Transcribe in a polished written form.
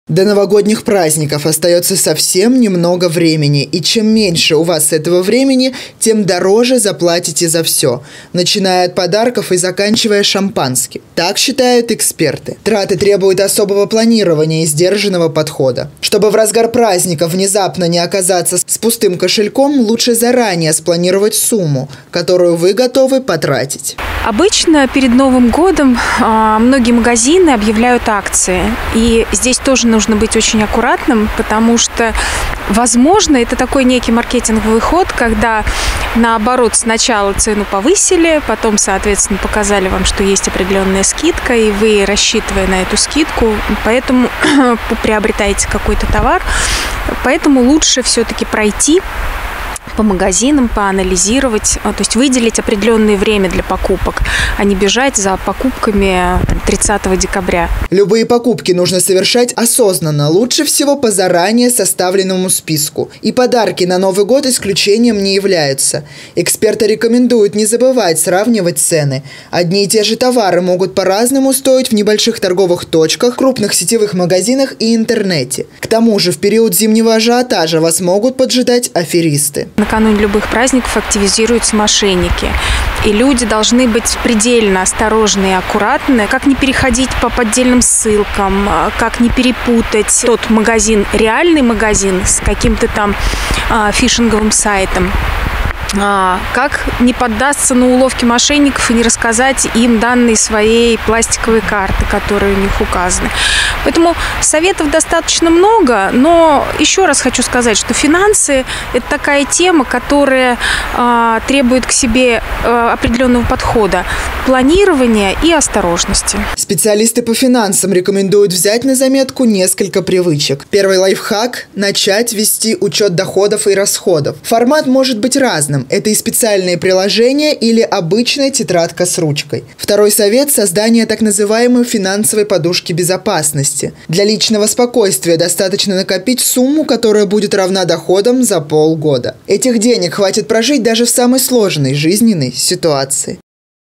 До новогодних праздников остается совсем немного времени, и чем меньше у вас этого времени, тем дороже заплатите за все, начиная от подарков и заканчивая шампанским. Так считают эксперты. Траты требуют особого планирования и сдержанного подхода. Чтобы в разгар праздников внезапно не оказаться с пустым кошельком, лучше заранее спланировать сумму, которую вы готовы потратить. Обычно перед Новым годом многие магазины объявляют акции, и здесь тоже нужно быть очень аккуратным, потому что, возможно, это такой некий маркетинговый ход, когда, наоборот, сначала цену повысили, потом, соответственно, показали вам, что есть определенная скидка, и вы, рассчитывая на эту скидку, поэтому приобретаете какой-то товар, поэтому лучше все-таки пройти по магазинам, поанализировать, то есть выделить определенное время для покупок, а не бежать за покупками 30 декабря. Любые покупки нужно совершать осознанно, лучше всего по заранее составленному списку. И подарки на Новый год исключением не являются. Эксперты рекомендуют не забывать сравнивать цены. Одни и те же товары могут по-разному стоить в небольших торговых точках, крупных сетевых магазинах и интернете. К тому же в период зимнего ажиотажа вас могут поджидать аферисты. Накануне любых праздников активизируются мошенники. И люди должны быть предельно осторожны и аккуратны, как не переходить по поддельным ссылкам, как не перепутать тот магазин, реальный магазин, с каким-то там фишинговым сайтом. Как не поддаться на уловки мошенников и не рассказать им данные своей пластиковой карты, которые у них указаны. Поэтому советов достаточно много, но еще раз хочу сказать, что финансы – это такая тема, которая требует к себе определенного подхода, планирования и осторожности. Специалисты по финансам рекомендуют взять на заметку несколько привычек. Первый лайфхак – начать вести учет доходов и расходов. Формат может быть разным. Это и специальные приложения или обычная тетрадка с ручкой. Второй совет – создание так называемой финансовой подушки безопасности. Для личного спокойствия достаточно накопить сумму, которая будет равна доходам за полгода. Этих денег хватит прожить даже в самой сложной жизненной ситуации.